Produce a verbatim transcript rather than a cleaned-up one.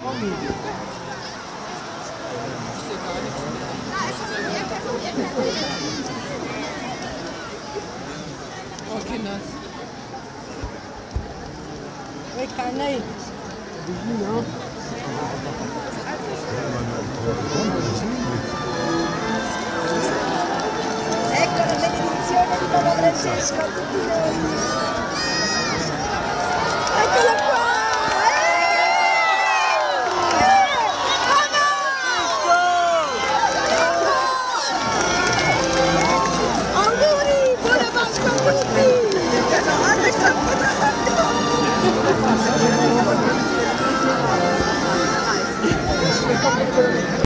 Oh, Kinder. Ich kann nicht. Ecco la benedizione di Papa Francesco a tutti noi.